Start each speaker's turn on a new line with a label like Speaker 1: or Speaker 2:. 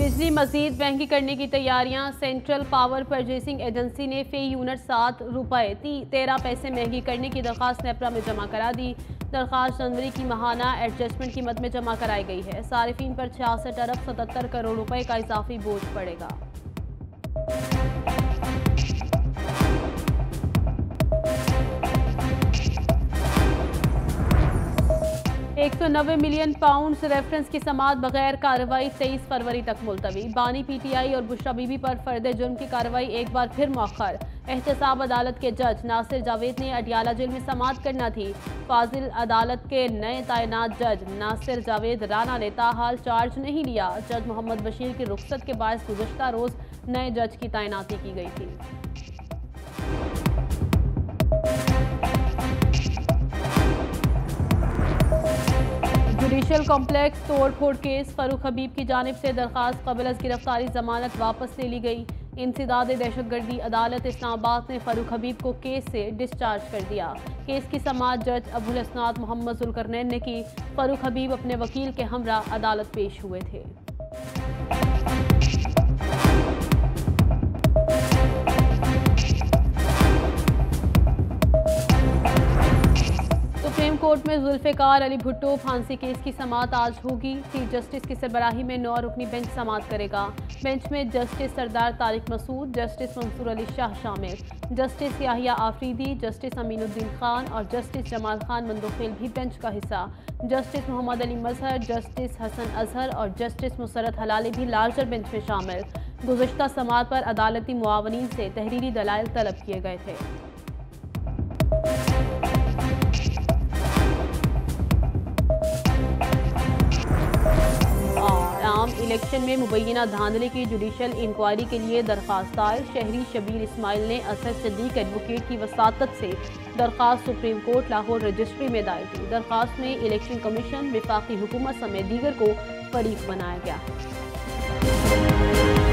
Speaker 1: बिजली मजीद महंगी करने की तैयारियां। सेंट्रल पावर परचेसिंग एजेंसी ने फी यूनिट ₹7.13 महंगी करने की दरख्वास्त नेपरा में जमा करा दी। दरख्वास्त जनवरी की माहाना एडजस्टमेंट कीमत में जमा कराई गई है। सारिफीन पर 66 अरब 77 करोड़ रुपए का इजाफी बोझ पड़ेगा। 190 मिलियन पाउंड रेफरेंस की समाअत बगैर कार्रवाई 23 फरवरी तक मुलतवी। बानी PTI और बुशरा बीबी पर फर्द जुर्म की कार्रवाई एक बार फिर मौखर। एहतसाब अदालत के जज नासिर जावेद ने अडियाला जेल में समाअत करना थी। फाजिल अदालत के नए तैनात जज नासिर जावेद राना ने ताहाल चार्ज नहीं लिया। जज मोहम्मद बशीर की रुख्सत के बायस गुज़श्ता रोज नए जज की तैनाती की गई थी। जुडिशल कॉम्प्लेक्स तोड़-फोड़ केस। फारूक हबीब की जानिब से दरख्वास्त कबल अज गिरफ्तारी जमानत वापस ले ली गई। इंसदाद दहशतगर्दी अदालत इस्लामाबाद ने फारूक हबीब को केस से डिस्चार्ज कर दिया। केस की समाअत जज अबुल हसनात मोहम्मद जुल्करनैन ने की। फारूक हबीब अपने वकील के हमरा अदालत पेश हुए थे। सुप्रीम कोर्ट में जुल्फ़िकार अली भुट्टो फांसी केस की समाअत आज होगी। चीफ जस्टिस की सरबराही में 9 रुकनी बेंच समाअत करेगा। बेंच में जस्टिस सरदार तारिक मसूद, जस्टिस मंसूर अली शाह शामिल, जस्टिस याहिया आफरीदी, जस्टिस अमीनुद्दीन खान और जस्टिस जमाल खान मंदोखेल भी बेंच का हिस्सा। जस्टिस मोहम्मद अली मजहर, जस्टिस हसन अजहर और जस्टिस मुसरत हलाली भी लार्जर बेंच में शामिल। गुज़श्ता समाअत पर अदालती मुआवनीन से तहरीरी दलाइल तलब किए गए थे। इलेक्शन में मुबैना धांधली की जुडिशल इंक्वायरी के लिए दरख्वास्त दायर। शहरी शबीर इस्माइल ने असद सिद्दीक एडवोकेट की वसातत से दरख्वास्त सुप्रीम कोर्ट लाहौर रजिस्ट्री में दायर की। दरख्वास्त में इलेक्शन कमीशन, वफाकी हुकूमत समेत दीगर को फरीक बनाया गया है।